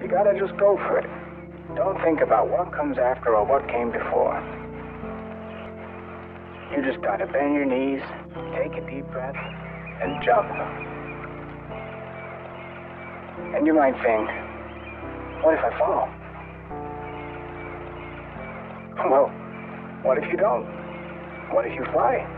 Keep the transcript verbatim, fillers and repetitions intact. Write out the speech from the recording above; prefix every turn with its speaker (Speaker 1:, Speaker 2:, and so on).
Speaker 1: You gotta just go for it. Don't think about what comes after or what came before. You just gotta bend your knees, take a deep breath, and jump. And you might think, what if I fall? Well, what if you don't? What if you fly?